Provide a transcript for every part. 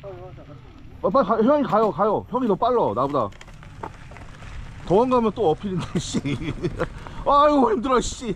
빨리 형이 가요. 형이 더 빨라 나보다. 도망가면 또 어필인데 씨. 아이고 힘들어 씨.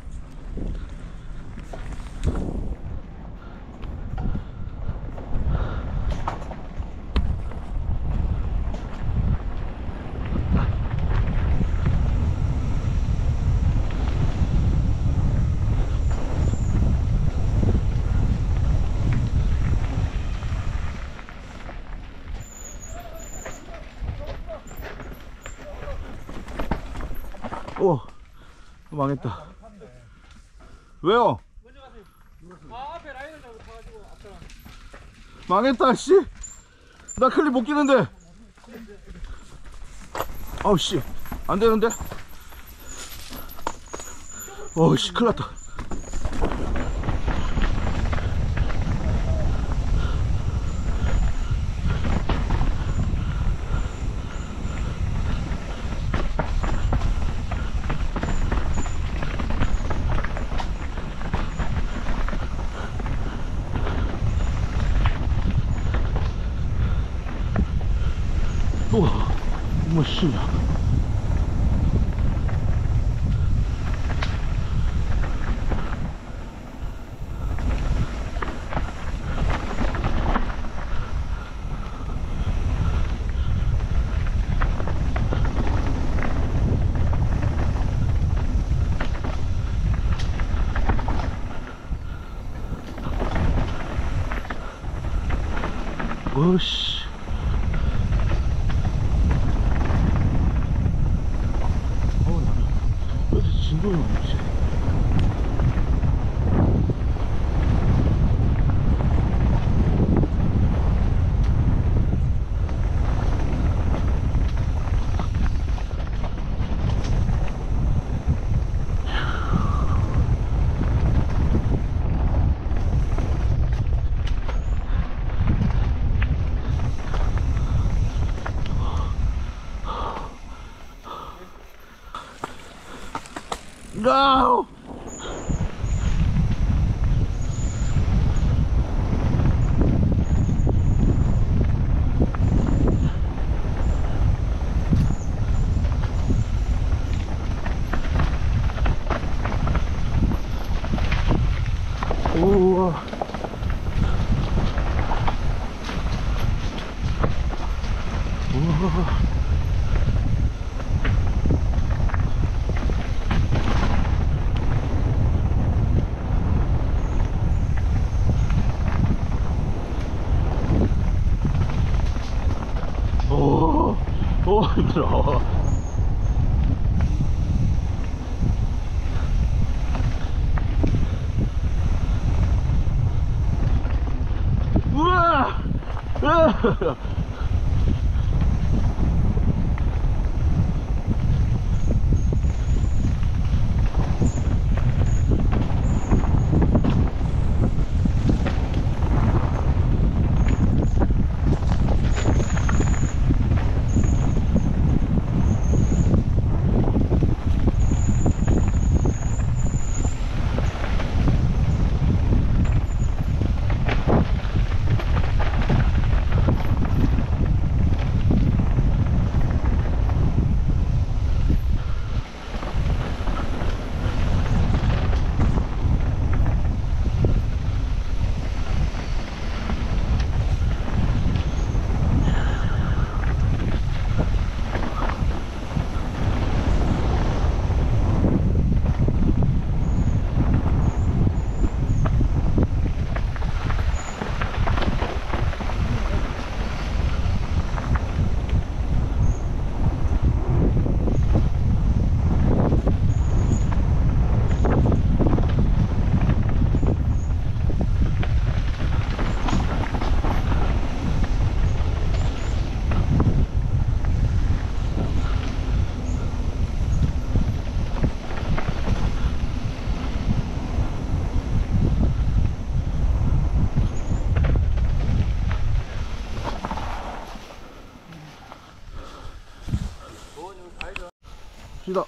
오, 망했다. 왜요? 앞에 라인을 잡아가지고 앞사람. 망했다 씨. 나 클립 못 끼는데. 아우 씨, 안 되는데. 씨, 큰일 났다. 어머 씨. 오씨. 왜 이렇게 진동이 없지? No! 우와. 우와. 오, 힘들어. 우와! 시다.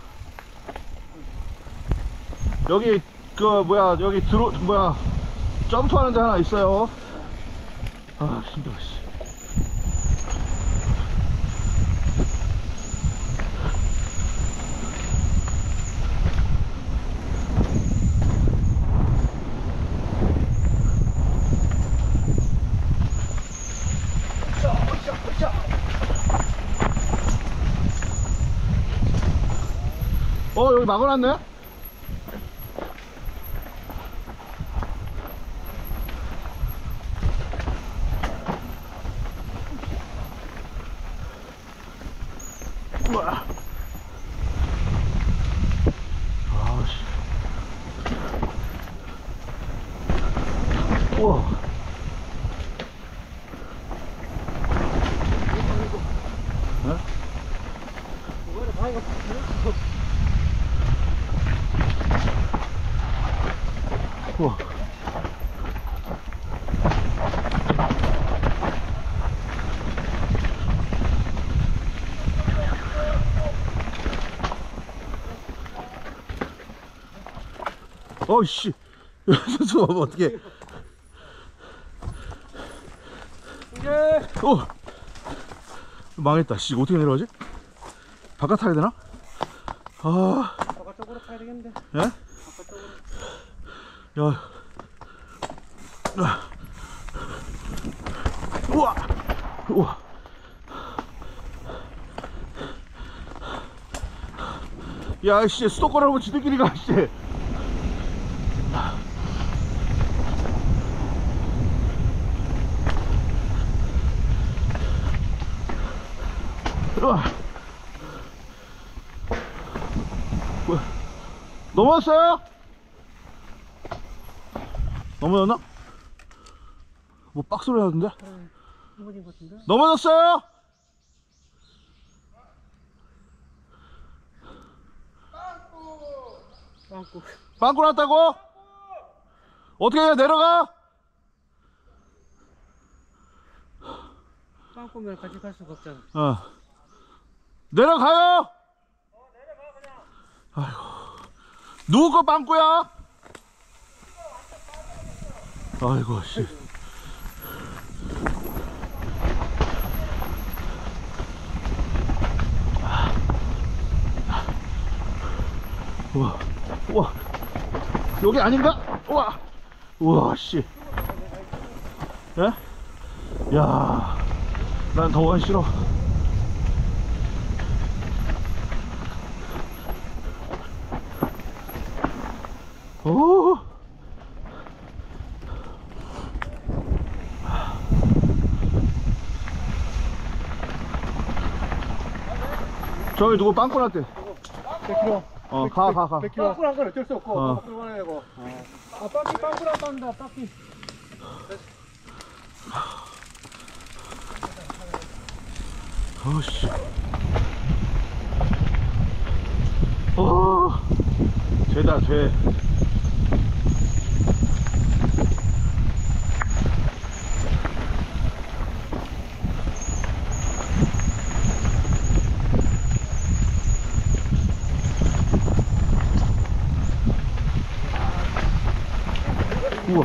여기 그 뭐야 여기 점프하는 데 하나 있어요. 아 힘들어 씨. 여기 막아놨네? 우와. 아씨. 우와. 우와. 어이씨. 저 어떻게? 망했다. 씨 어떻게 내려가지? 바깥 타야 되나? 아. 바깥쪽으로 타야 되겠는데. 예? 바깥쪽으로. 야. 우와. 우와. 야, 씨, 수도권하고 지들끼리 가, 씨. 우와. 넘어졌어요? 넘어졌나? 뭐 빡소리 하던데? 넘어진 것 같은데? 넘어졌어요? 빵꾸. 빵꾸 났다고? 어떻게 해? 내려가? 빵꾸면 같이 갈 수가 없잖아. 내려가요? 내려가 그냥. 아이고. 누구 거 빵꾸야? 아이고 씨. 우와. 우와. 여기 아닌가? 우와. 우와 씨. 예? 야. 난 더원 싫어. 오. 저기 누구 빵꾸 났대. 100kg. 가. 100kg. 빵꾸 난건 어쩔 수 없고. 어. 빵꾸 보내야 되고. 빵꾸 났단다. 빵꾸. 어씨. 죄다 죄. 우와.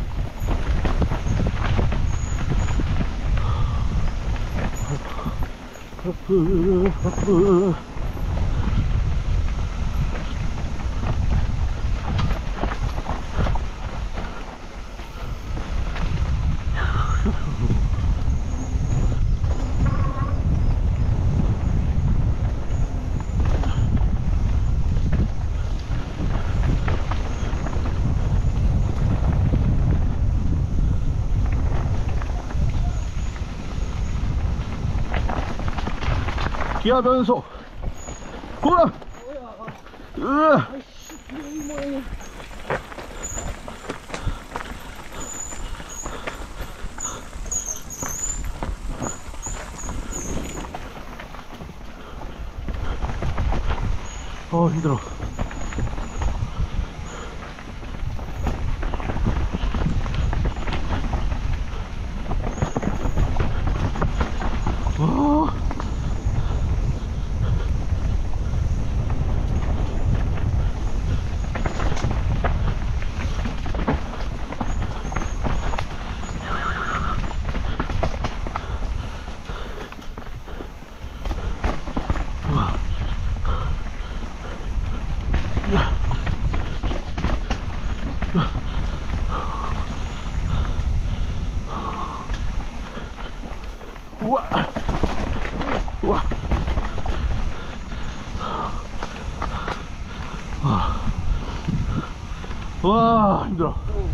기아 변소. 우와. 으아. 힘들어. 우와. 우와. 와, 힘들어.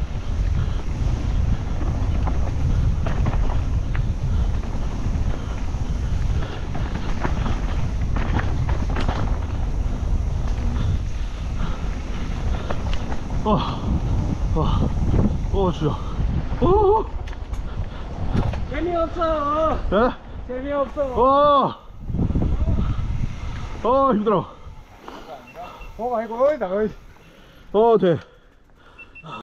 주여. 재미없어. 예? 재미없어. 힘들어. 아이고, 어이, 나가. 돼.